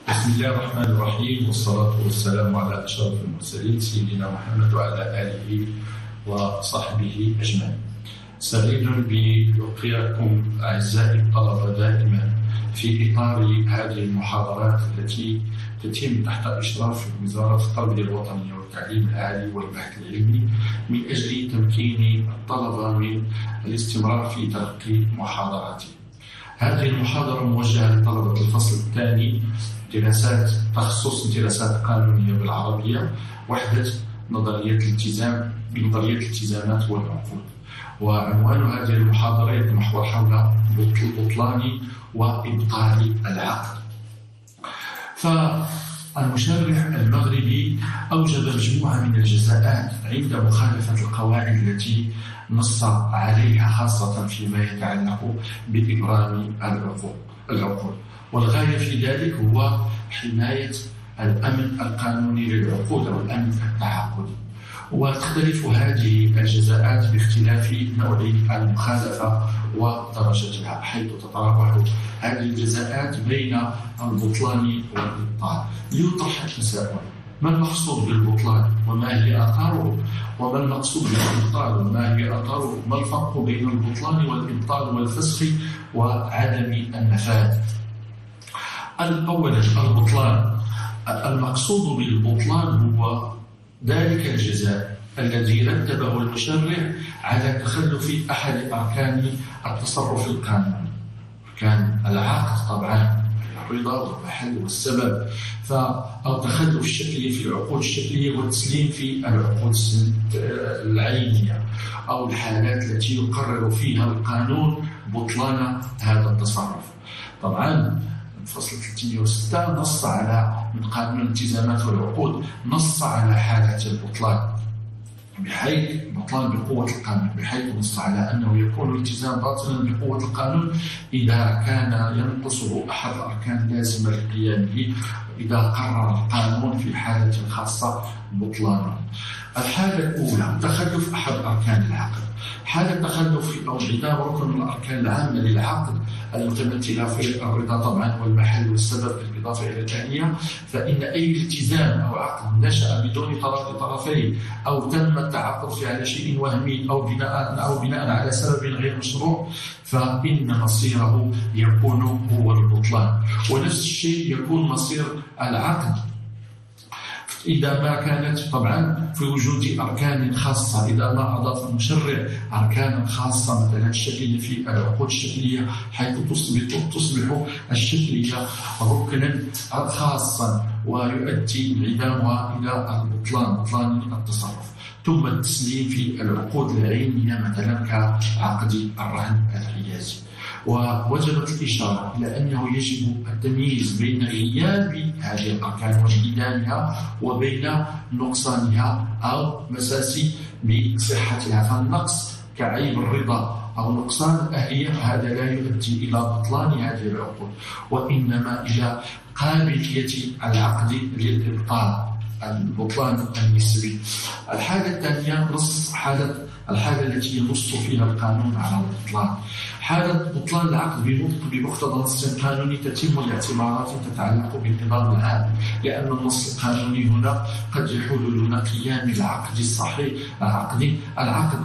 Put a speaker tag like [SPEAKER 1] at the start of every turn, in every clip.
[SPEAKER 1] بسم الله الرحمن الرحيم، والصلاة والسلام على أشرف المرسلين سيدنا محمد وعلى آله وصحبه أجمعين. سعيد بلقياكم أعزائي الطلبة دائما في إطار هذه المحاضرات التي تتم تحت إشراف وزارة التربية الوطنية والتعليم العالي والبحث العلمي من أجل تمكين الطلبة من الاستمرار في تلقي محاضراتهم. هذه المحاضرة موجهة لطلبة الفصل الثاني دراسات تخصص دراسات قانونية بالعربية، وحدة نظرية الالتزامات والعقود. وعنوان هذه المحاضرة يتمحور حول بطلان وإبطال العقد. فالمشرع المغربي أوجب مجموعة من الجزاءات عند مخالفة القواعد التي نص عليها، خاصة فيما يتعلق بإبرام العقود، والغاية في ذلك هو حماية الأمن القانوني للعقود أو الأمن التعاقدي. وتختلف هذه الجزاءات باختلاف نوع المخالفة ودرجتها، حيث تتراوح هذه الجزاءات بين البطلان والإبطال. ليطرح التساؤل: ما المقصود بالبطلان وما هي آثاره؟ وما المقصود بالإبطال وما هي آثاره؟ ما الفرق بين البطلان والإبطال والفسخ وعدم النفاذ؟ أولا، البطلان. المقصود بالبطلان هو ذلك الجزاء الذي رتبه المشرع على تخلف أحد أركان التصرف القانوني، كان العقد طبعا، الرضا والمحل والسبب، أو تخلف الشكلي في العقود الشكلية والتسليم في العقود العينية، أو الحالات التي يقرر فيها القانون بطلان هذا التصرف. طبعا فصل 306 نص على من قانون الالتزامات والعقود، نص على حالة البطلان، بحيث بطلان بقوة القانون، بحيث نص على أنه يكون الالتزام باطلا بقوة القانون إذا كان ينقصه أحد الأركان اللازمة للقيام به، إذا قرر القانون في حالة خاصة بطلانه. الحالة الأولى تخلف أحد أركان العقد. حالة تخلف أو انعدام ركن من الأركان العامة للعقد المتمثلة في الرضا طبعا والمحل والسبب بالإضافة إلى الآنية، فإن أي التزام أو عقد نشأ بدون طرفين أو تم التعاقد فيه على شيء وهمي أو بناء على سبب غير مشروع، فإن مصيره يكون هو البطلان. ونفس الشيء يكون مصير العقد إذا ما كانت طبعا في وجود أركان خاصة، إذا ما أضاف المشرع أركانا خاصة مثلا الشكلية في العقود الشكلية، حيث تصبح الشكلية ركنا خاصا ويؤدي انعدامها إلى بطلان التصرف. ثم التسليم في العقود العينية مثلا كعقد الرهن الحيازي. ووجبت الإشارة إلى أنه يجب التمييز بين غياب هذه الأركان وانعدامها وبين نقصانها أو مساس بصحتها. فالنقص كعيب الرضا أو نقصان الأهلية هذا لا يؤدي إلى بطلان هذه العقود، وإنما إلى قابلية العقد للإبطال، البطلان النسبي. الحالة الثانية نص الحالة التي ينص فيها القانون على البطلان. حالة بطلان العقد بمقتضى نص قانوني تتم لاعتبارات تتعلق بالنظام العام، لأن النص القانوني هنا قد يحول دون قيام العقد الصحيح العقد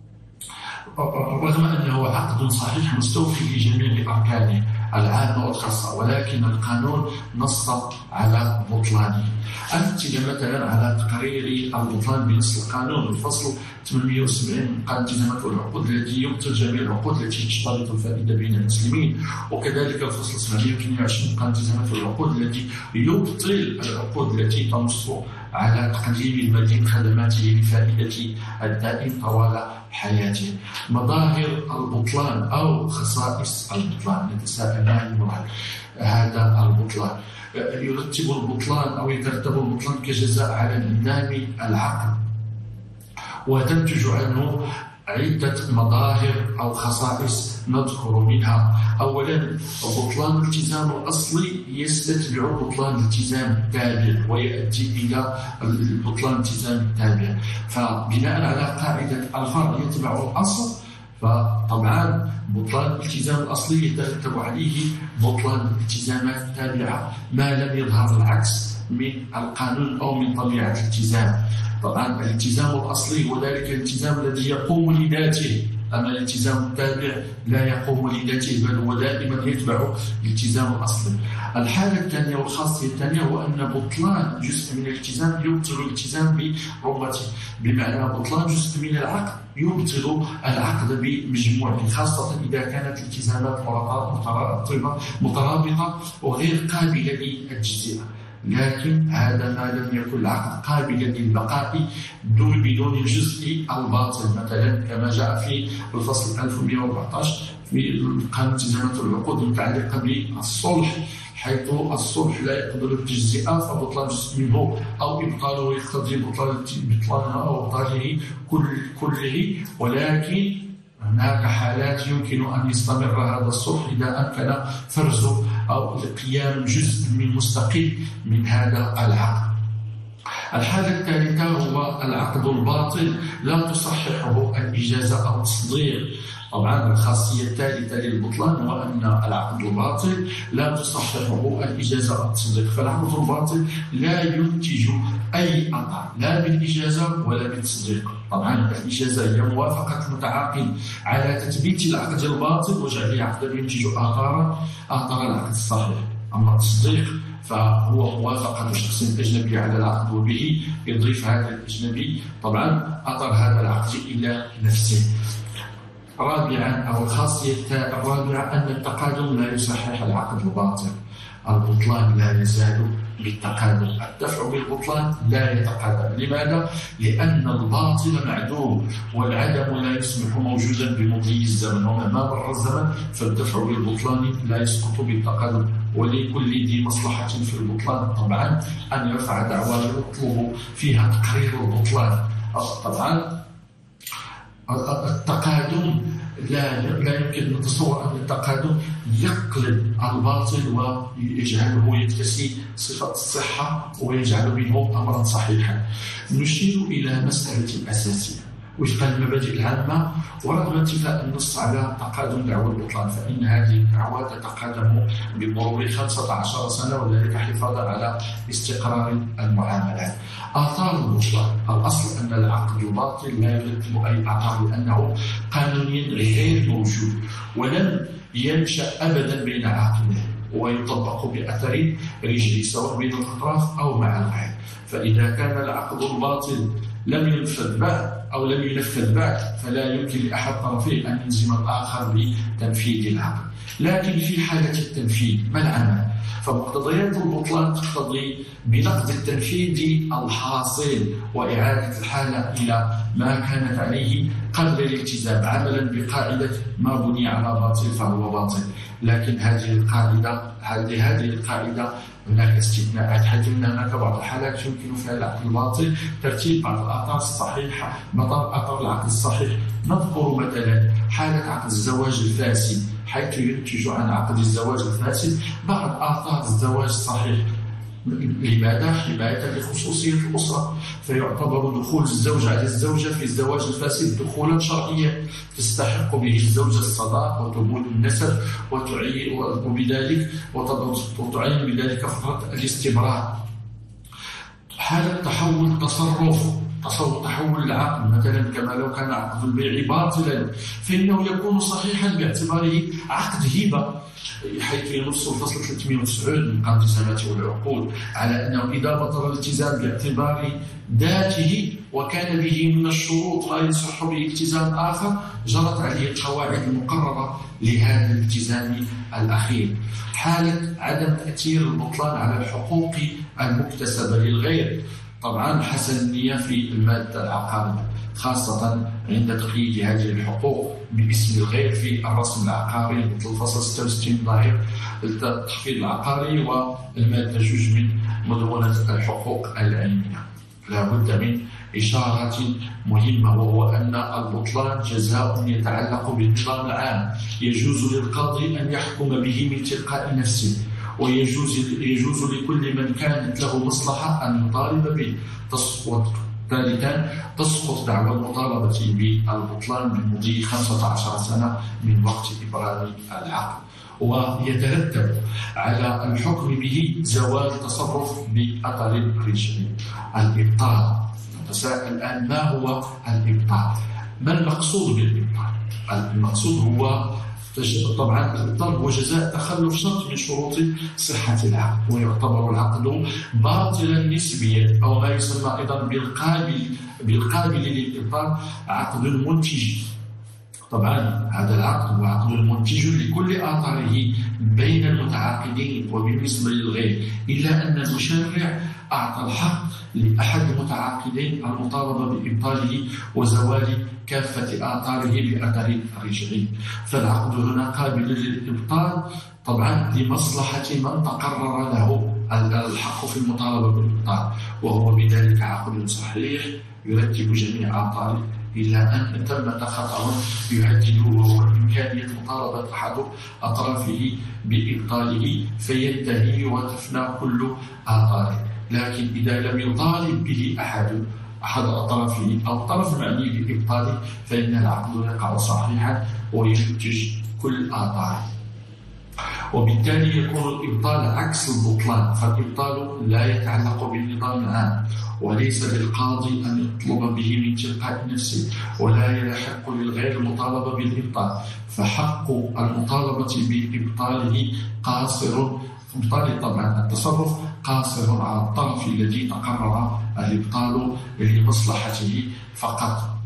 [SPEAKER 1] رغم أنه عقد صحيح مستوفي لجميع أركانه العامة والخاصة، ولكن القانون نص على بطلانه. أمثلة مثلا على تقرير البطلان بنص القانون: الفصل 870 من قانون الالتزامات والعقود الذي يبطل جميع العقود التي تشترط الفائدة بين المسلمين، وكذلك الفصل 722 من قانون الالتزامات والعقود الذي يبطل العقود التي تنص على تقديم المدين خدماته لفائدة الدائم طوال حياته. مظاهر البطلان أو خصائص البطلان، نتساءل ما هي هذا البطلان؟ يرتب البطلان أو يترتب البطلان كجزاء على انعدام العقد، وتنتج عنه عدة مظاهر أو خصائص نذكر منها. أولا، بطلان الالتزام الأصلي يستتبع بطلان الالتزام التابع ويؤدي إلى بطلان الالتزام التابع. فبناء على قاعدة الفرع يتبع الأصل، فطبعا بطلان الالتزام الأصلي يترتب عليه بطلان الالتزامات التابعة ما لم يظهر العكس من القانون أو من طبيعة الالتزام. طبعا الالتزام الأصلي هو ذلك الالتزام الذي يقوم لذاته، أما الالتزام التابع لا يقوم لذاته، بل هو دائما يتبع الالتزام الأصلي. الحالة الثانية والخاصية الثانية هو أن بطلان جزء من الالتزام يبطل الالتزام برمته، بمعنى بطلان جزء من العقد يبطل العقد بمجموعه، خاصة إذا كانت الالتزامات مترابطة وغير قابلة للتجزئة. لكن هذا ما لم يكن العقد قابلا للبقاء بدون الجزء الباطل، مثلا كما جاء في الفصل 1114 في قانون التزامات والعقود المتعلقة بالصلح، حيث الصلح لا يقبل التجزئة، فبطلان جزء منه أو إبطاله يقتضي بطلانه أو إبطاله كله. ولكن هناك حالات يمكن أن يستمر هذا الصلح إذا أمكن فرزه أو قيام جزء من مستقل من هذا العقد. الحالة الثالثة هو العقد الباطل لا تصححه الإجازة أو التصديق. طبعا الخاصية الثالثة للبطلان هو أن العقد الباطل لا تصححه الإجازة أو التصديق، فالعقد الباطل لا ينتج أي أثر لا بالإجازة ولا بالتصديق. طبعا الإجازة هي موافقة المتعاقد على تثبيت العقد الباطل وجعله عقدا ينتج آثار العقد الصحيح، أما التصديق فهو موافقة شخص أجنبي على العقد وبه يضيف هذا الأجنبي طبعا أثر هذا العقد إلى نفسه. رابعا أو الخاصية الرابعة أن التقادم لا يصحح العقد الباطل. البطلان لا يزال بالتقادم، الدفع بالبطلان لا يتقادم. لماذا؟ لأن الباطل معدوم والعدم لا يصبح موجودا بمضي الزمن، ومهما مر الزمن فالدفع بالبطلان لا يسقط بالتقادم. ولكل ذي مصلحة في البطلان طبعا أن يرفع دعوى يطلب فيها تقرير البطلان. طبعا التقادم لا يمكن أن نتصور أن التقادم يقلب الباطل ويجعله يكتسي صفة الصحة ويجعل منه أمرا صحيحا. نشير إلى مسألة أساسية وفق المبادئ العامة، ورغم انتفاء النص على تقادم دعوى البطلان فإن هذه الدعوى تتقادم بمرور 15 سنة، وذلك حفاظا على استقرار المعاملات. آثار البطلان: الأصل أن العقد باطل لا يرتب أي آثار لأنه قانونيا غير موجود ولم ينشأ أبدا بين عاقلين، ويطبق بأثر رجلي سواء بين الأطراف أو مع الغير. فإذا كان العقد الباطل لم ينفذ بعد أو لم ينفذ بعد فلا يمكن لأحد الطرفين أن يلزم الآخر بتنفيذ العقد. لكن في حالة التنفيذ ما العمل؟ فمقتضيات البطلان تقتضي بنقد التنفيذ الحاصل وإعادة الحالة إلى ما كانت عليه قبل الالتزام، عملا بقاعدة ما بني على باطل فهو باطل. لكن هذه القاعدة هناك استثناءات، حيث أن هناك بعض الحالات يمكن فيها العقد الباطل ترتيب بعض الآثار الصحيحة بطل أثر العقد الصحيح. نذكر مثلا حالة عقد الزواج الفاسد، حيث ينتج عن عقد الزواج الفاسد بعض آثار الزواج الصحيح. لماذا؟ حماية لخصوصية الأسرة، فيعتبر دخول الزوج على الزوجة في الزواج الفاسد دخولا شرعيا تستحق به الزوجة الصداق وثبوت النسب وتعين بذلك فترة الاستبراء. حالة تحول تحول العقد مثلا كما لو كان عقد البيع باطلا فإنه يكون صحيحا باعتباره عقد هبة، حيث ينص الفصل 390 من قانون الالتزامات والعقود على أنه إذا بطل الالتزام باعتبار ذاته وكان به من الشروط لا يصح به التزام آخر جرت عليه القواعد المقررة لهذا الالتزام الأخير. حالة عدم تأثير البطلان على الحقوق المكتسبة للغير، طبعا حسن النية في المادة العقارية، خاصة عند تقييد هذه الحقوق باسم الغير في الرسم العقاري مثل الفصل 66 ظاهر التخفيض العقاري والمادة 2 من مدونة الحقوق العينية. لا بد من إشارة مهمة، وهو أن البطلان جزاء يتعلق بالنظام العام، يجوز للقاضي أن يحكم به من تلقاء نفسه، ويجوز لكل من كانت له مصلحة أن يطالب به، ثالثا، تسقط دعوى المطالبة بالبطلان بمضي 15 سنة من وقت إبرام العقد، ويترتب على الحكم به زوال تصرف بأثر رجعي. الإبطال، نتساءل الآن ما هو الإبطال؟ ما المقصود بالإبطال؟ المقصود هو طبعا الإبطال هو جزاء تخلف شرط من شروط صحة العقد، ويعتبر العقد باطلا نسبيا، أو ما يسمى أيضا بالقابل للإبطال عقد منتج. طبعا هذا العقد هو عقد منتج لكل آثاره بين المتعاقدين وبالنسبة للغير، إلا أن المشرع أعطى الحق لأحد المتعاقدين المطالبة بإبطاله وزوال كافة آثاره بأثر رجعي. فالعقد هنا قابل للإبطال طبعا لمصلحة من تقرر له الحق في المطالبة بالإبطال، وهو بذلك عقد صحيح يرتب جميع آثاره، إلا أن ثمة خطأ يهدده وهو إمكانية مطالبة أحد أطرافه بإبطاله فينتهي وتفنى كل آثاره. لكن إذا لم يطالب به أحد أطرافه أو الطرف المعني بإبطاله فإن العقد يقع صحيحا وينتج كل آثاره، وبالتالي يكون الإبطال عكس البطلان. فالإبطال لا يتعلق بالنظام العام، وليس للقاضي أن يطلب به من تلقاء نفسه، ولا يحق للغير المطالبة بالإبطال، فحق المطالبة بإبطاله قاصر. طبعا التصرف قاصر على الطرف الذي تقرر الإبطال لمصلحته فقط.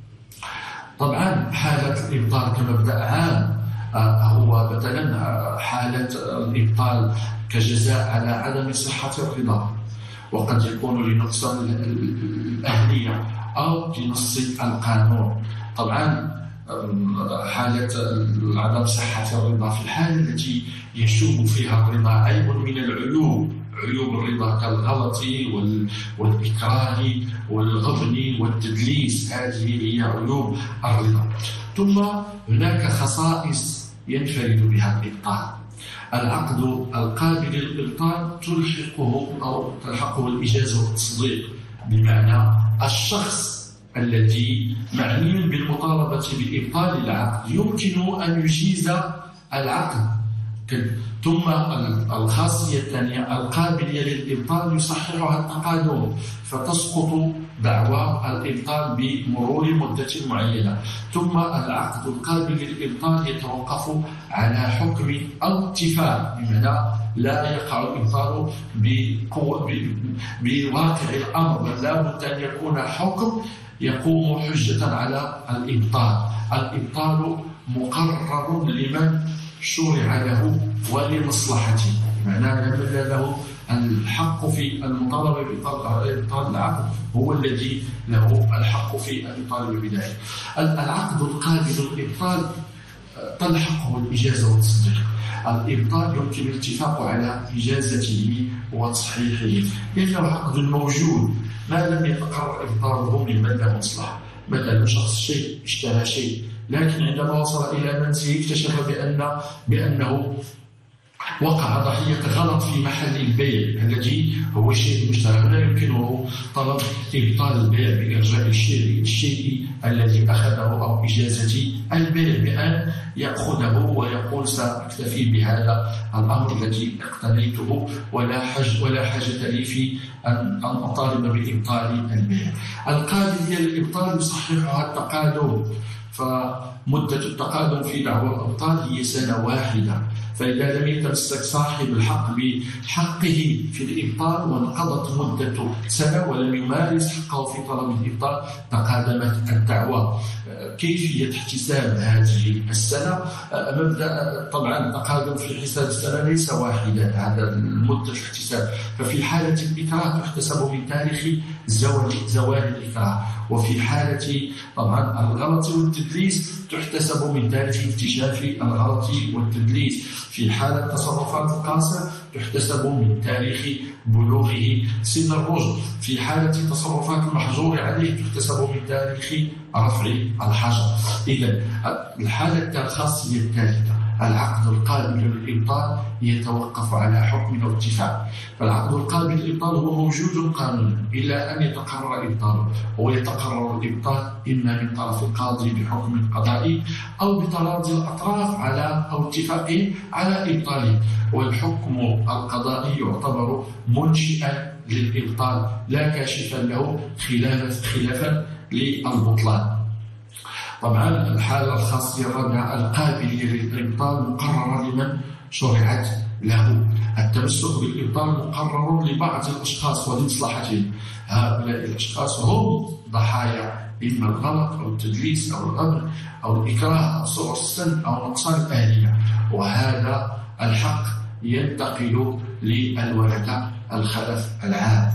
[SPEAKER 1] طبعا حالة الإبطال كمبدأ عام هو مثلا حالة الإبطال كجزاء على عدم صحة الرضا، وقد يكون لنقصان الأهلية أو لنص القانون. طبعا حالة عدم صحة الرضا في الحالة التي يشوب فيها الرضا عيب من عيوب الرضا كالغلط والإكراه والغبن والتدليس، هذه هي عيوب الرضا. ثم هناك خصائص ينفرد بها الإبطال. العقد القابل للإبطال تلحقه الإجازة والتصديق، بمعنى الشخص الذي معني بالمطالبة بإبطال العقد يمكن أن يجيز العقد. ثم الخاصية الثانية القابلية للإبطال يصححها التقادم، فتسقط دعوى الإبطال بمرور مدة معينة. ثم العقد القابل للإبطال يتوقف على حكم أو اتفاق، بمعنى لا يقع الإبطال بواقع الأمر، بل لا بد أن يكون حكم يقوم حجة على الإبطال. الإبطال مقرر لمن شرع له ولمصلحته، بمعنى من له الحق في المطالبة بإبطال العقد هو الذي له الحق في أن يطالب بذلك. العقد القابل للإبطال تلحقه الإجازة والتصديق. الإبطال يمكن الاتفاق على إجازته وتصحيحه، لأنه عقد موجود ما لم يتقرر إبطاله ممن له مصلحة. مثلا شخص اشترى شيء، لكن عندما وصل إلى منزله اكتشف بأنه وقع ضحية غلط في محل البيع الذي هو شيء مشترى، لا يمكنه طلب إبطال البيع بإرجاع الشيء الذي أخذه أو إجازة البيع، بأن يأخذه ويقول سأكتفي بهذا الأمر الذي اقتنيته ولا حاجة لي في أن أطالب بإبطال البيع. القابلية للإبطال يصححها التقادم، فمدة التقادم في دعوى الإبطال هي سنة واحدة، فإذا لم يتمسك صاحب الحق بحقه في الإبطال وانقضت مدة سنة ولم يمارس حقه في طلب الإبطال تقادمت الدعوى. كيفية احتساب هذه السنة؟ مبدأ طبعا التقادم في حساب السنة ليس واحدا، هذا مدة الاحتساب. ففي حالة الإكراه تحتسب من تاريخ زوال الإكراه، وفي حالة طبعا الغلط والتدليس تحتسب من تاريخ اكتشاف الغلط والتدليس. في حالة تصرفات القاصر تحتسب من تاريخ بلوغه سن الرشد. في حالة تصرفات المحظور عليه تحتسب من تاريخ رفع الحجر. إذن الحالة الخاصية الثالثة العقد القابل للإبطال يتوقف على حكم أو اتفاق. فالعقد القابل للإبطال هو موجود قانونا إلا أن يتقرر إبطاله، ويتقرر الإبطال إما من طرف القاضي بحكم قضائي أو بتراضي الأطراف أو اتفاقهم على إبطاله، والحكم القضائي يعتبر منشئا للإبطال لا كاشفا له خلافا للبطلان. طبعا الحالة الخاصية الرابعة القابلية للإبطال مقررة لمن شرعت له. التمسك بالإبطال مقرر لبعض الأشخاص ولمصلحتهم. هؤلاء الأشخاص هم ضحايا إما الغلط أو التدليس أو الغبن أو الإكراه أو سوء السن أو نقصان الآلية، وهذا الحق ينتقل للورثة الخلف العام.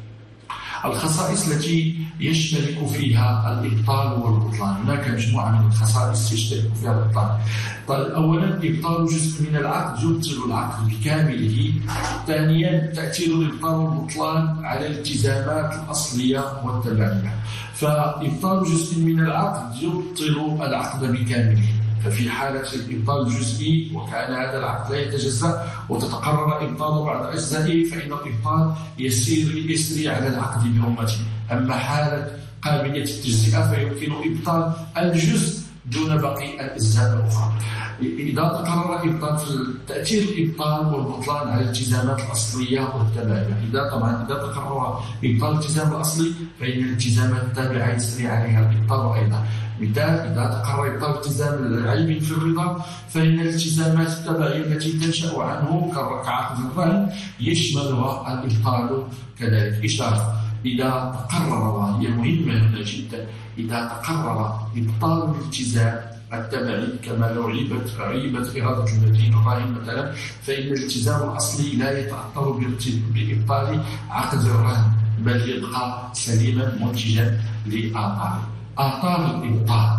[SPEAKER 1] الخصائص التي يشترك فيها الإبطال والبطلان، هناك مجموعة من الخصائص يشترك فيها الإبطال. أولا إبطال جزء من العقد يبطل العقد بكامله. ثانيا تأثير الإبطال والبطلان على الالتزامات الأصلية والتبعية. فإبطال جزء من العقد يبطل العقد بكامله، ففي حالة الإبطال الجزئي وكان هذا العقد لا يتجزأ وتتقرر إبطال بعض أجزائه فإن الإبطال يسري على العقد برمته. أما حالة قابلية التجزئة فيمكن إبطال الجزء دون باقي الأجزاء الأخرى. إذا تقرر إبطال تأثير الإبطال والبطلان على الالتزامات الأصلية والتابعية. إذا تقرر إبطال الالتزام الأصلي فإن الالتزامات التابعة يسري عليها الإبطال أيضا. مثال: إذا تقرر إبطال التزام العيب في الرضا فإن الالتزامات التبعية التي تنشأ عنه كعقد الرهن يشملها الإبطال كذلك. إشارة: إذا تقرر، وهي مهمة هنا جدا، إذا تقرر إبطال الالتزام التبعي كما لو عيبت إرادة المدين الراهن مثلا، فإن الالتزام الأصلي لا يتأثر بإبطال عقد الرهن بل يبقى سليما منتجا لآثاره. آثار الإبطال: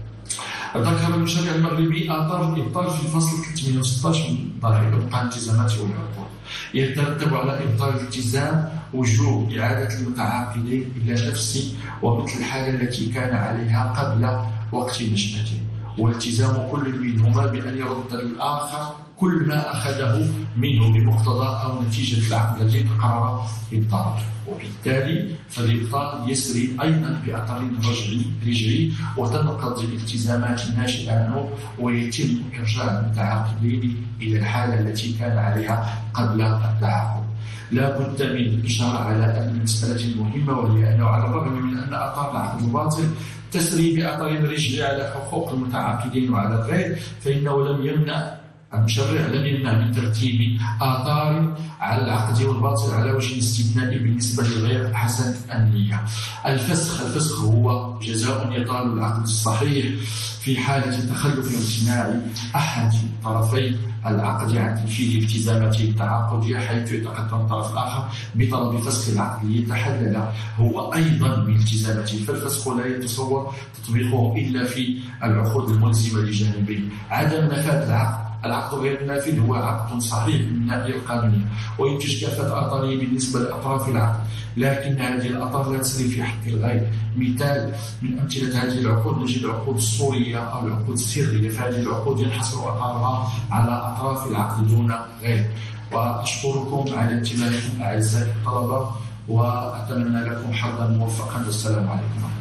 [SPEAKER 1] ذكر المشرع المغربي آثار الإبطال في فصل 316 من ضرائب إبقاء الالتزامات والعقود. يترتب على إبطال الالتزام وجوب إعادة المتعاقدين إلى نفس ومثل الحالة التي كان عليها قبل وقت نشأته، والتزام كل منهما بأن يرد للآخر كل ما أخذه منه بمقتضى أو نتيجة العقد الذي تقرر إبطاله. وبالتالي فالإبطال يسري أيضا بأثر رجعي وتنقض الالتزامات الناشئة عنه، ويتم إرجاع المتعاقدين إلى الحالة التي كان عليها قبل التعاقد. لا بد من الإشارة على أن المسألة مهمة، وهي أنه على الرغم من أن آثار العقد الباطل تسري بأثر رجعي على حقوق المتعاقدين وعلى الغير، فإنه المشرع لم يمنع من ترتيب آثار على العقد والباطل على وجه الاستثناء بالنسبة لغير حسن النية. الفسخ هو جزاء يطال العقد الصحيح في حالة تخلف امتناع أحد طرفي العقد عن تنفيذ التزاماته التعاقدية، حيث يتقدم الطرف الآخر بطلب فسخ العقد ليتحلل هو أيضا من التزاماته، فالفسخ لا يتصور تطبيقه إلا في العقود الملزمة لجانبين. عدم نفاذ العقد غير النافذ هو عقد صحيح من الناحية القانونية وينتج كافة آثاره بالنسبة لأطراف العقد، لكن هذه الآثار لا تسري في حق الغير. مثال من أمثلة هذه العقود نجد العقود الصورية أو العقود السرية، فهذه العقود ينحصر أثارها على أطراف العقد دون غير. وأشكركم على انتباهكم أعزائي الطلبة، وأتمنى لكم حظا موفقا، والسلام عليكم.